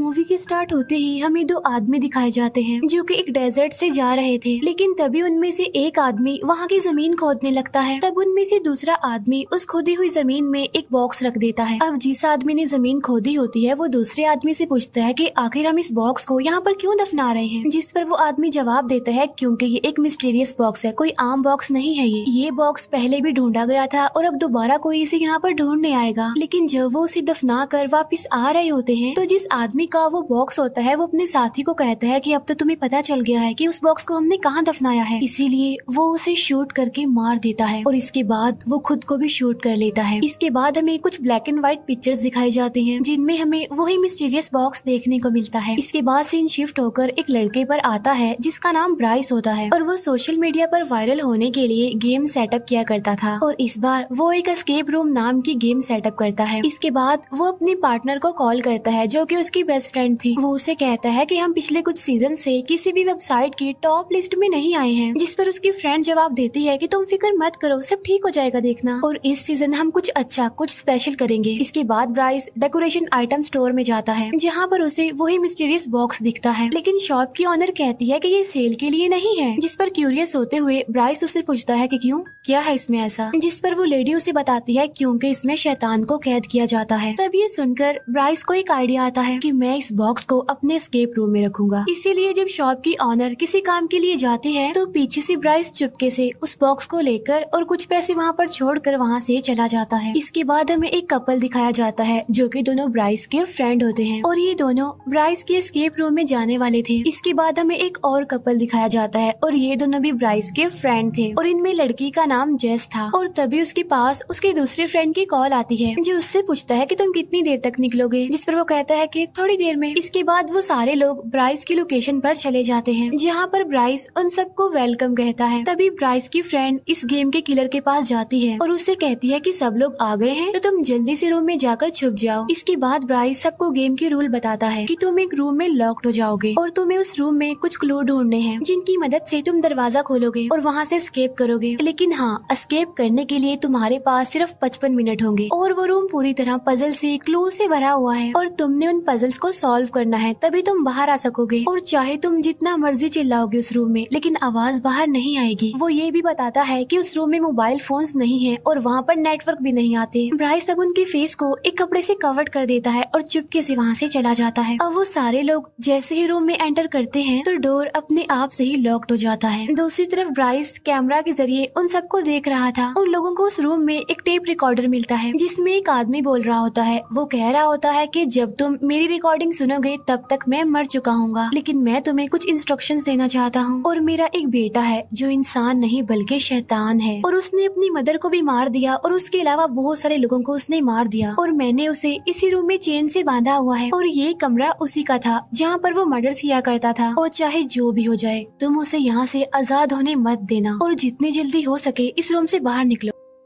Movie के start होते ही हमें दो आदमी दिखाए जाते हैं जो कि एक डेजर्ट से जा रहे थे, लेकिन तभी उनमें से एक आदमी वहाँ की जमीन खोदने लगता है। तब उनमें से दूसरा आदमी उस खोदी हुई जमीन में एक बॉक्स रख देता है। अब जिस आदमी ने जमीन खोदी होती है वो दूसरे आदमी से पूछता है कि आखिर हम इस बॉक्स को यहाँ पर क्यों दफना रहे हैं, जिस पर वो आदमी जवाब देता है क्योंकि ये एक मिस्टीरियस बॉक्स है, कोई आम बॉक्स नहीं है। ये बॉक्स पहले भी ढूंढा गया था और अब दोबारा कोई इसे यहाँ पर ढूंढने आएगा। लेकिन जब वो उसे दफना कर वापिस आ रहे होते हैं तो जिस आदमी का वो बॉक्स होता है वो अपने साथी को कहता है कि अब तो तुम्हें पता चल गया है कि उस बॉक्स को हमने कहाँ दफनाया है, इसीलिए वो उसे शूट करके मार देता है और इसके बाद वो खुद को भी शूट कर लेता है। इसके बाद हमें कुछ ब्लैक एंड व्हाइट पिक्चर्स दिखाई जाती हैं जिनमें हमें वही मिस्टीरियस बॉक्स देखने को मिलता है। इसके बाद सीन शिफ्ट होकर एक लड़के पर आता है जिसका नाम ब्राइस होता है और वो सोशल मीडिया पर वायरल होने के लिए गेम सेटअप किया करता था और इस बार वो एक एस्केप रूम नाम की गेम सेटअप करता है। इसके बाद वो अपनी पार्टनर को कॉल करता है जो कि उसकी बेस्ट फ्रेंड थी। वो उसे कहता है कि हम पिछले कुछ सीजन से किसी भी वेबसाइट की टॉप लिस्ट में नहीं आए हैं, जिस पर उसकी फ्रेंड जवाब देती है कि तुम फिक्र मत करो, सब ठीक हो जाएगा देखना, और इस सीजन हम कुछ अच्छा कुछ स्पेशल करेंगे। इसके बाद ब्राइस डेकोरेशन आइटम स्टोर में जाता है जहाँ पर उसे वही मिस्टीरियस बॉक्स दिखता है, लेकिन शॉप की ऑनर कहती है कि ये सेल के लिए नहीं है, जिस पर क्यूरियस होते हुए ब्राइस उससे पूछता है कि क्यों, क्या है इसमें ऐसा, जिस पर वो लेडी उसे बताती है क्योंकि इसमें शैतान को कैद किया जाता है। तब ये सुनकर ब्राइस को एक आइडिया आता है कि मैं इस बॉक्स को अपने एस्केप रूम में रखूंगा। इसीलिए जब शॉप की ऑनर किसी काम के लिए जाती है तो पीछे से ब्राइस चुपके से उस बॉक्स को लेकर और कुछ पैसे वहाँ पर छोड़कर वहाँ से चला जाता है। इसके बाद हमें एक कपल दिखाया जाता है जो कि दोनों ब्राइस के फ्रेंड होते हैं और ये दोनों ब्राइस के एस्केप रूम में जाने वाले थे। इसके बाद हमें एक और कपल दिखाया जाता है और ये दोनों भी ब्राइस के फ्रेंड थे और इनमें लड़की का नाम जेस था और तभी उसके पास उसके दूसरे फ्रेंड की कॉल आती है जो उससे पूछता है कि तुम कितनी देर तक निकलोगे, जिस पर वो कहता है कि थोड़ी देर में। इसके बाद वो सारे लोग ब्राइस की लोकेशन पर चले जाते हैं जहाँ पर ब्राइस उन सबको वेलकम कहता है। तभी ब्राइस की फ्रेंड इस गेम के किलर के पास जाती है और उससे कहती है कि सब लोग आ गए हैं तो तुम जल्दी से रूम में जाकर छुप जाओ। इसके बाद ब्राइस सबको गेम के रूल बताता है कि तुम एक रूम में लॉक्ड हो जाओगे और तुम्हें उस रूम में कुछ क्लू ढूंढने हैं जिनकी मदद से तुम दरवाजा खोलोगे और वहाँ से एस्केप करोगे, लेकिन हाँ एस्केप करने के लिए तुम्हारे पास सिर्फ 55 मिनट होंगे और वो रूम पूरी तरह पजल से क्लू से भरा हुआ है और तुमने उन पजल्स को सॉल्व करना है तभी तुम बाहर आ सकोगे और चाहे तुम जितना मर्जी चिल्लाओगे उस रूम में लेकिन आवाज बाहर नहीं आएगी। वो ये भी बताता है कि उस रूम में मोबाइल फोन्स नहीं है और वहाँ पर नेटवर्क भी नहीं आते। ब्राइस अब उनके फेस को एक कपड़े से कवर कर देता है और चुपके से वहाँ से चला जाता है। अब वो सारे लोग जैसे ही रूम में एंटर करते हैं तो डोर अपने आप से ही लॉक्ड हो जाता है। दूसरी तरफ ब्राइस कैमरा के जरिए उन सबको देख रहा था। उन लोगों को उस रूम में एक टेप रिकॉर्डर मिलता है जिसमें एक आदमी बोल रहा होता है। वो कह रहा होता है कि जब तुम मेरी रिकॉर्डिंग सुनोगे तब तक मैं मर चुका हूँगा, लेकिन मैं तुम्हें कुछ इंस्ट्रक्शंस देना चाहता हूँ। और मेरा एक बेटा है जो इंसान नहीं बल्कि शैतान है और उसने अपनी मदर को भी मार दिया और उसके अलावा बहुत सारे लोगों को उसने मार दिया और मैंने उसे इसी रूम में चेन से बांधा हुआ है और ये कमरा उसी का था जहाँ पर वो मर्डर किया करता था और चाहे जो भी हो जाए तुम उसे यहाँ से आजाद होने मत देना और जितनी जल्दी हो सके इस रूम से बाहर निकलो।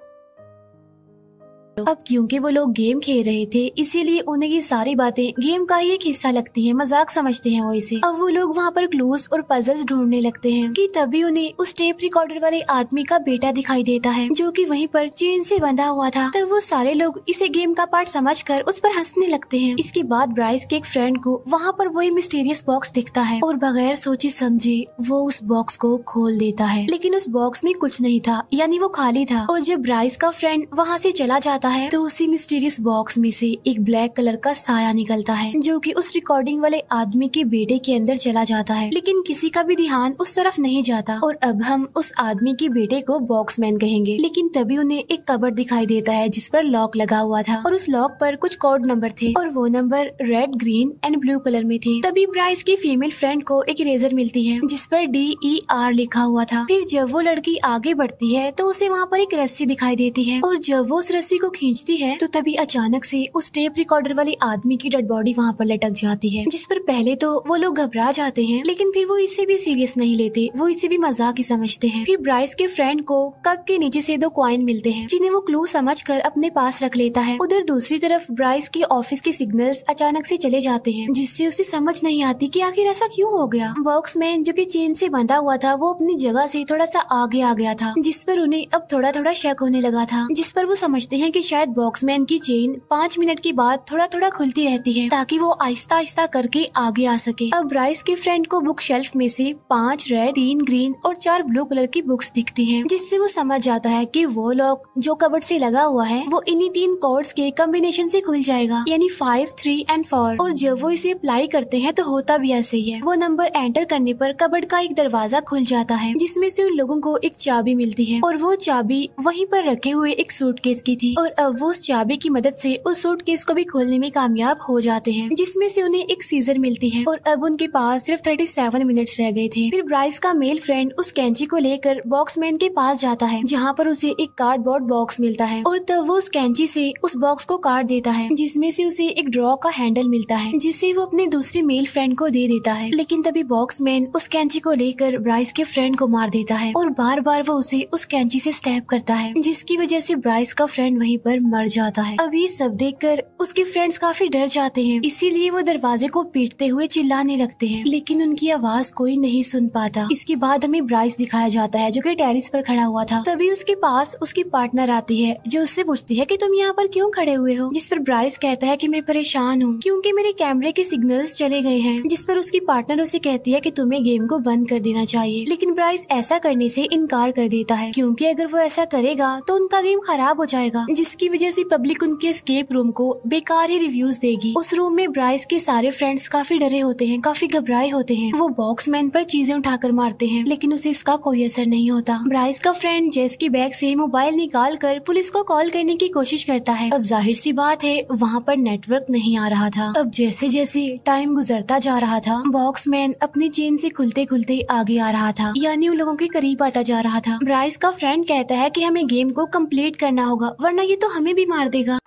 अब क्योंकि वो लोग गेम खेल रहे थे इसीलिए उन्हें ये सारी बातें गेम का ही एक हिस्सा लगती हैं, मजाक समझते हैं वो इसे। अब वो लोग वहाँ पर क्लूज और पजल्स ढूंढने लगते हैं कि तभी उन्हें उस टेप रिकॉर्डर वाले आदमी का बेटा दिखाई देता है जो कि वहीं पर चेन से बंधा हुआ था। तब वो सारे लोग इसे गेम का पार्ट समझकर उस पर हंसने लगते हैं। इसके बाद ब्राइस के एक फ्रेंड को वहाँ पर वही मिस्टीरियस बॉक्स दिखता है और बगैर सोचे समझे वो उस बॉक्स को खोल देता है, लेकिन उस बॉक्स में कुछ नहीं था, यानी वो खाली था। और जब ब्राइस का फ्रेंड वहाँ से चला जाता है तो उसी मिस्टीरियस बॉक्स में से एक ब्लैक कलर का साया निकलता है जो कि उस रिकॉर्डिंग वाले आदमी के बेटे के अंदर चला जाता है, लेकिन किसी का भी ध्यान उस तरफ नहीं जाता। और अब हम उस आदमी के बेटे को बॉक्समैन कहेंगे, लेकिन तभी उन्हें एक कबर्ड दिखाई देता है जिस पर लॉक लगा हुआ था और उस लॉक पर कुछ कोड नंबर थे और वो number red, green and blue colour में थे। तभी ब्राइस की फीमेल फ्रेंड को एक इरेजर मिलती है जिस पर DER लिखा हुआ था। फिर जब वो लड़की आगे बढ़ती है तो उसे वहाँ पर एक रस्सी दिखाई देती है और जब वो उस रस्सी को खींचती है तो तभी अचानक से उस टेप रिकॉर्डर वाले आदमी की डेड बॉडी वहाँ पर लटक जाती है, जिस पर पहले तो वो लोग घबरा जाते हैं लेकिन फिर वो इसे भी सीरियस नहीं लेते, वो इसे भी मजाक ही समझते हैं। फिर ब्राइस के फ्रेंड को कप के नीचे से 2 कॉइन मिलते हैं जिन्हें वो क्लू समझकर अपने पास रख लेता है। उधर दूसरी तरफ ब्राइस के ऑफिस के सिग्नल्स अचानक से चले जाते हैं जिससे उसे समझ नहीं आती कि आखिर ऐसा क्यों हो गया। बॉक्समैन जो कि चेन से बंधा हुआ था वो अपनी जगह से थोड़ा सा आगे आ गया था जिस पर उन्हें अब थोड़ा थोड़ा शक होने लगा था, जिस पर वो समझते हैं कि शायद बॉक्समैन की चेन 5 मिनट के बाद थोड़ा थोड़ा खुलती रहती है ताकि वो आहिस्ता आहिस्ता करके आगे आ सके। अब ब्राइस के फ्रेंड को बुक शेल्फ में से 5 रेड, 3 ग्रीन और 4 ब्लू कलर की बुक्स दिखती हैं, जिससे वो समझ जाता है कि वो लॉक जो कबर्ड से लगा हुआ है वो इन्हीं 3 कोड्स के कॉम्बिनेशन से खुल जाएगा, यानी 5, 3 एंड 4। और जब वो इसे अप्लाई करते हैं तो होता भी ऐसे ही है। वो नंबर एंटर करने पर कबर्ड का एक दरवाजा खुल जाता है, जिसमें से उन लोगों को एक चाबी मिलती है और वो चाबी वहीं पर रखे हुए एक सूटकेस की थी। और अब वो उस चाबी की मदद से उस सूटकेस को भी खोलने में कामयाब हो जाते हैं, जिसमें से उन्हें एक सीजर मिलती है। और अब उनके पास सिर्फ 37 मिनट्स रह गए थे। फिर ब्राइस का मेल फ्रेंड उस कैंची को लेकर बॉक्समैन के पास जाता है, जहाँ पर उसे एक कार्डबोर्ड बॉक्स मिलता है और तब वो उस कैंची से उस बॉक्स को काट देता है, जिसमें से उसे एक ड्रॉ का हैंडल मिलता है, जिसे वो अपने दूसरे मेल फ्रेंड को दे देता है। लेकिन तभी बॉक्समैन उस कैंची को लेकर ब्राइस के फ्रेंड को मार देता है और बार बार वो उसे उस कैंची से स्टैब करता है, जिसकी वजह से ब्राइस का फ्रेंड वहीं पर मर जाता है। अब ये सब देखकर उसके फ्रेंड्स काफी डर जाते हैं, इसीलिए वो दरवाजे को पीटते हुए चिल्लाने लगते हैं, लेकिन उनकी आवाज कोई नहीं सुन पाता। इसके बाद हमें ब्राइस दिखाया जाता है जो कि टेरिस पर खड़ा हुआ था। तभी उसके पास उसकी पार्टनर आती है जो उससे पूछती है कि तुम यहाँ पर क्यों खड़े हुए हो, जिस पर ब्राइस कहता है कि मैं परेशान हूँ क्योंकि मेरे कैमरे के सिग्नल्स चले गए हैं, जिस पर उसकी पार्टनर उसे कहती है कि तुम्हें गेम को बंद कर देना चाहिए। लेकिन ब्राइस ऐसा करने से इनकार कर देता है, क्योंकि अगर वो ऐसा करेगा तो उनका गेम खराब हो जाएगा, जिसकी वजह से पब्लिक उनके एस्केप रूम को बेकार ही रिव्यूज देगी। उस रूम में ब्राइस के सारे फ्रेंड्स काफी डरे होते हैं, काफी घबराए होते हैं। वो बॉक्समैन पर चीजें उठाकर मारते हैं, लेकिन उसे इसका कोई असर नहीं होता। ब्राइस का फ्रेंड जेस की बैग से मोबाइल निकाल कर पुलिस को कॉल करने की कोशिश करता है। अब जाहिर सी बात है वहाँ पर नेटवर्क नहीं आ रहा था। अब जैसे जैसे टाइम गुजरता जा रहा था, बॉक्समैन अपनी चेन से खुलते खुलते आगे आ रहा था, यानी उन लोगों के करीब आता जा रहा था। ब्राइस का फ्रेंड कहता है कि हमें गेम को कंप्लीट करना होगा, वरना ये तो हमें भी मार देगा।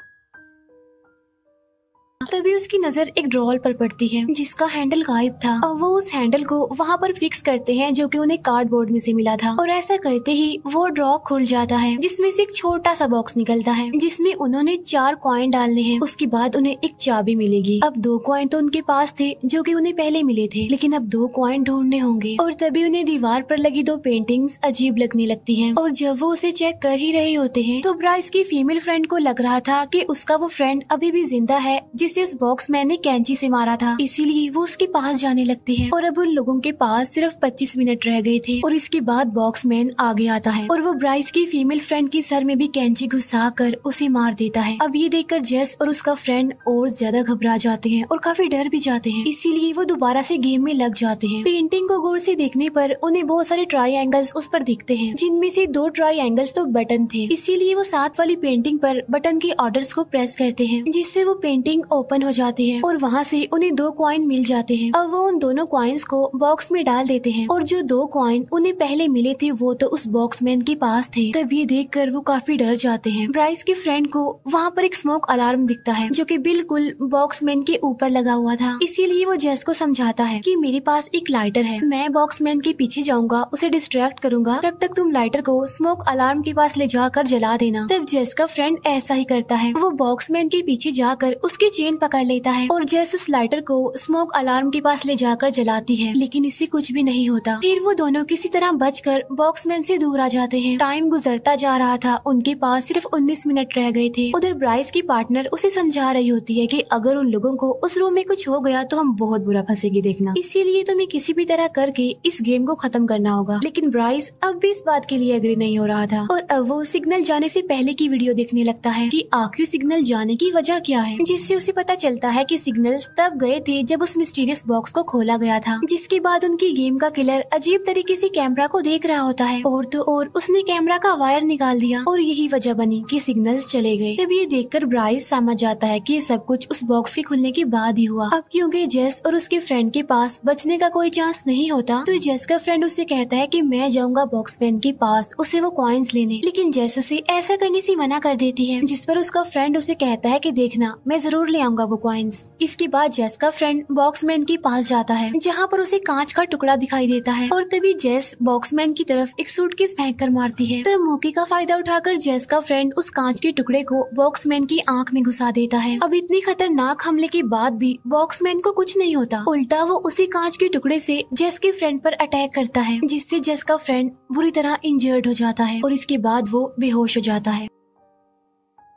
तभी उसकी नजर एक ड्रॉल पर पड़ती है जिसका हैंडल गायब था। और वो उस हैंडल को वहाँ पर फिक्स करते हैं जो कि उन्हें कार्डबोर्ड में से मिला था, और ऐसा करते ही वो ड्रॉ खुल जाता है, जिसमें से एक छोटा सा बॉक्स निकलता है जिसमें उन्होंने 4 कॉइन डालने हैं। उसके बाद उन्हें एक चाबी मिलेगी। अब 2 कॉइन तो उनके पास थे जो कि उन्हें पहले मिले थे, लेकिन अब 2 कॉइन ढूंढने होंगे। और तभी उन्हें दीवार पर लगी 2 पेंटिंग्स अजीब लगने लगती है, और जब वो उसे चेक कर ही रहे होते हैं तो ब्राइस की फीमेल फ्रेंड को लग रहा था कि उसका वो फ्रेंड अभी भी जिंदा है जिसे उस बॉक्समैन ने कैंची से मारा था, इसीलिए वो उसके पास जाने लगते हैं। और अब उन लोगों के पास सिर्फ 25 मिनट रह गए थे, और इसके बाद बॉक्समैन आगे आता है और वो ब्राइस की फीमेल फ्रेंड के सर में भी कैंची घुसा कर उसे मार देता है। अब ये देखकर जेस और उसका फ्रेंड और ज्यादा घबरा जाते हैं और काफी डर भी जाते हैं, इसीलिए वो दोबारा से गेम में लग जाते हैं। पेंटिंग को गौर से देखने पर उन्हें बहुत सारे ट्रायंगल्स उस पर दिखते हैं, जिनमें से 2 ट्रायंगल्स तो बटन थे, इसीलिए वो साथ वाली पेंटिंग पर बटन के ऑर्डर्स को प्रेस करते हैं, जिससे वो पेंटिंग ओपन हो जाती है और वहाँ से उन्हें 2 कॉइन मिल जाते हैं। अब वो उन दोनों कॉइन्स को बॉक्स में डाल देते हैं, और जो 2 कॉइन उन्हें पहले मिले थे वो तो उस बॉक्समैन के पास थे। तब ये देखकर वो काफी डर जाते हैं। ब्राइस के फ्रेंड को वहाँ पर एक स्मोक अलार्म दिखता है जो कि बिल्कुल बॉक्समैन के ऊपर लगा हुआ था, इसीलिए वो जेस को समझाता है कि मेरे पास एक लाइटर है, मैं बॉक्समैन के पीछे जाऊंगा, उसे डिस्ट्रैक्ट करूंगा, तब तक तुम लाइटर को स्मोक अलार्म के पास ले जाकर जला देना। तब जेस का फ्रेंड ऐसा ही करता है, वो बॉक्समैन के पीछे जाकर उसकी चेन पकड़ लेता है और जेस उस लाइटर को स्मोक अलार्म के पास ले जाकर जलाती है, लेकिन इससे कुछ भी नहीं होता। फिर वो दोनों किसी तरह बचकर बॉक्समैन से दूर आ जाते हैं। टाइम गुजरता जा रहा था, उनके पास सिर्फ 19 मिनट रह गए थे। उधर ब्राइस की पार्टनर उसे समझा रही होती है कि अगर उन लोगों को उस रूम में कुछ हो गया तो हम बहुत बुरा फंसेंगे देखना, इसीलिए तुम्हें किसी भी तरह करके इस गेम को खत्म करना होगा। लेकिन ब्राइस अब भी इस बात के लिए एग्री नहीं हो रहा था, और अब वो सिग्नल जाने से पहले की वीडियो देखने लगता है कि आखिरी सिग्नल जाने की वजह क्या है, जिससे उसे पता चलता है कि सिग्नल्स तब गए थे जब उस मिस्टीरियस बॉक्स को खोला गया था, जिसके बाद उनकी गेम का किलर अजीब तरीके से कैमरा को देख रहा होता है, और तो और उसने कैमरा का वायर निकाल दिया और यही वजह बनी कि सिग्नल्स चले गए। तब ये देखकर ब्राइस समझ जाता है कि ये सब कुछ उस बॉक्स के खुलने के बाद ही हुआ। अब क्योंकि जेस और उसके फ्रेंड के पास बचने का कोई चांस नहीं होता, तो जेस का फ्रेंड उससे कहता है कि मैं जाऊंगा बॉक्समैन के पास उसे वो कॉइन्स लेने, लेकिन जेस उसे ऐसा करने से मना कर देती है, जिस पर उसका फ्रेंड उसे कहता है कि देखना मैं जरूर ले आऊंगा वो कॉइन्स। इसके बाद जेस का फ्रेंड बॉक्समैन के पास जाता है जहाँ पर उसे कांच का टुकड़ा दिखाई देता है, और तभी जेस बॉक्समैन की तरफ एक सूटकेस फेंक कर मारती है। तब मौके का फायदा उठाकर जेस का फ्रेंड उस कांच के टुकड़े को बॉक्समैन की आंख में घुसा देता है। अब इतनी खतरनाक हमले के बाद भी बॉक्समैन को कुछ नहीं होता, उल्टा वो उसी कांच के टुकड़े से जेस के फ्रेंड पर अटैक करता है, जिससे जेस का फ्रेंड बुरी तरह इंजर्ड हो जाता है और इसके बाद वो बेहोश हो जाता है।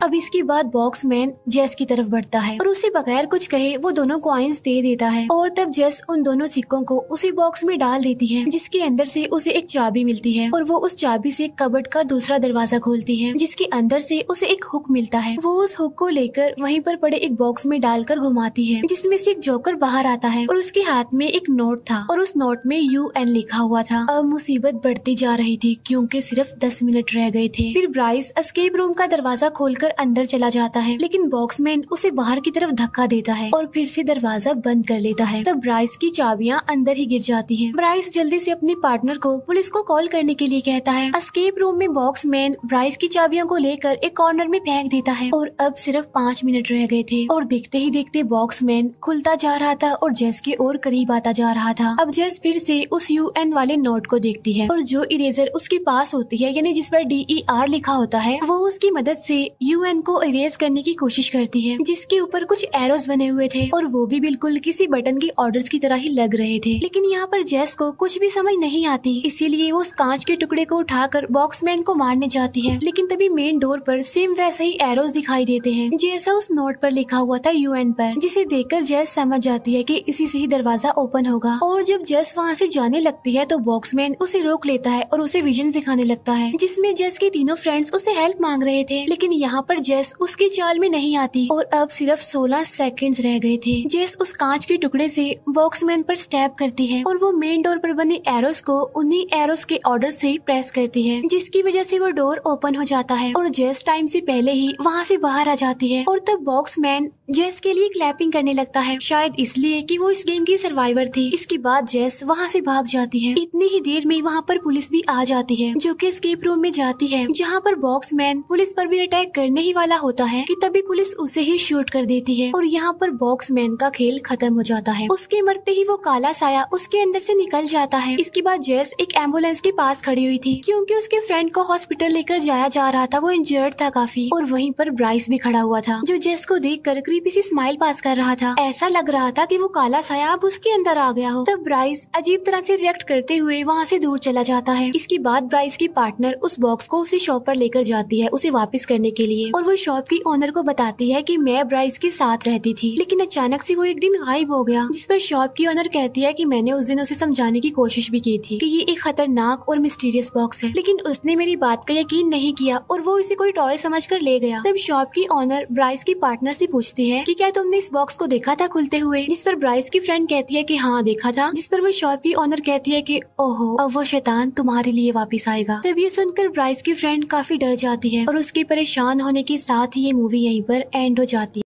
अब इसके बाद बॉक्समैन जेस की तरफ बढ़ता है और उसे बगैर कुछ कहे वो दोनों कॉइन्स दे देता है और तब जेस उन दोनों सिक्कों को उसी बॉक्स में डाल देती है, जिसके अंदर से उसे एक चाबी मिलती है और वो उस चाबी से कबर्ड का दूसरा दरवाजा खोलती है, जिसके अंदर से उसे एक हुक मिलता है। वो उस हुक को लेकर वहीं पर पड़े एक बॉक्स में डालकर घुमाती है, जिसमें से एक जोकर बाहर आता है और उसके हाथ में एक नोट था और उस नोट में UN लिखा हुआ था। अब मुसीबत बढ़ती जा रही थी क्योंकि सिर्फ 10 मिनट रह गए थे। फिर ब्राइस एस्केप रूम का दरवाजा खोलकर अंदर चला जाता है, लेकिन बॉक्समैन उसे बाहर की तरफ धक्का देता है और फिर से दरवाजा बंद कर लेता है। तब ब्राइस की चाबियां अंदर ही गिर जाती हैं। ब्राइस जल्दी से अपने पार्टनर को पुलिस को कॉल करने के लिए कहता है। एस्केप रूम में बॉक्समैन ब्राइस की चाबियों को लेकर एक कॉर्नर में फेंक देता है और अब सिर्फ 5 मिनट रह गए थे और देखते ही देखते बॉक्समैन खुलता जा रहा था और जेस के और करीब आता जा रहा था। अब जेस फिर से उस UN वाले नोट को देखती है और जो इरेजर उसके पास होती है, यानी जिस पर DER लिखा होता है, वो उसकी मदद से UN को इरेज करने की कोशिश करती है, जिसके ऊपर कुछ एरोस बने हुए थे और वो भी बिल्कुल किसी बटन के ऑर्डर्स की तरह ही लग रहे थे। लेकिन यहाँ पर जेस को कुछ भी समझ नहीं आती, इसीलिए वो उस कांच के टुकड़े को उठाकर बॉक्समैन को मारने जाती है। लेकिन तभी मेन डोर पर सेम वैसे ही एरोस दिखाई देते हैं जैसा उस नोट पर लिखा हुआ था UN पर, जिसे देखकर जेस समझ जाती है कि इसी से ही दरवाजा ओपन होगा। और जब जेस वहाँ से जाने लगती है तो बॉक्समैन उसे रोक लेता है और उसे विजन दिखाने लगता है, जिसमें जेस के तीनों फ्रेंड्स उसे हेल्प मांग रहे थे। लेकिन यहाँ पर जेस उसकी चाल में नहीं आती और अब सिर्फ 16 सेकंड्स रह गए थे। जेस उस कांच के टुकड़े से बॉक्समैन पर स्टैब करती है और वो मेन डोर पर बने एरोस को उन्हीं एरोस के ऑर्डर से प्रेस करती है, जिसकी वजह से वो डोर ओपन हो जाता है और जेस टाइम से पहले ही वहाँ से बाहर आ जाती है। और तब बॉक्समैन जेस के लिए क्लैपिंग करने लगता है, शायद इसलिए कि वो इस गेम की सर्वाइवर थी। इसके बाद जेस वहाँ से भाग जाती है। इतनी ही देर में वहाँ पर पुलिस भी आ जाती है, जो कि एस्केप रूम में जाती है, जहाँ पर बॉक्समैन पुलिस पर भी अटैक करने ही वाला होता है कि तभी पुलिस उसे ही शूट कर देती है और यहाँ पर बॉक्समैन का खेल खत्म हो जाता है। उसके मरते ही वो काला साया उसके अंदर से निकल जाता है। इसके बाद जेस एक एम्बुलेंस के पास खड़ी हुई थी क्योंकि उसके फ्रेंड को हॉस्पिटल लेकर जाया जा रहा था, वो इंजर्ड था काफी। और वहीं पर ब्राइस भी खड़ा हुआ था, जो जेस को देखकर क्रीपी सी स्माइल पास कर रहा था। ऐसा लग रहा था कि वो काला साया अब उसके अंदर आ गया हो। तब ब्राइस अजीब तरह से रिएक्ट करते हुए वहाँ से दूर चला जाता है। इसके बाद ब्राइस की पार्टनर उस बॉक्स को उसी शॉप पर लेकर जाती है उसे वापस करने के लिए, और वो शॉप की ओनर को बताती है कि मैं ब्राइस के साथ रहती थी, लेकिन अचानक से वो एक दिन गायब हो गया। जिस पर शॉप की ओनर कहती है कि मैंने उस दिन उसे समझाने की कोशिश भी की थी कि ये एक खतरनाक और मिस्टीरियस बॉक्स है, लेकिन उसने मेरी बात का यकीन नहीं किया और वो इसे कोई टॉय समझकर ले गया। तब शॉप की ओनर ब्राइस की पार्टनर से पूछती है कि क्या तुमने इस बॉक्स को देखा था खुलते हुए, जिस पर ब्राइस की फ्रेंड कहती है कि हाँ देखा था, जिस पर वो शॉप की ओनर कहती है कि ओहो अब वो शैतान तुम्हारे लिए वापस आएगा। तब ये सुनकर ब्राइस की फ्रेंड काफी डर जाती है और उसके परेशान होने के साथ ही ये मूवी यहीं पर एंड हो जाती है।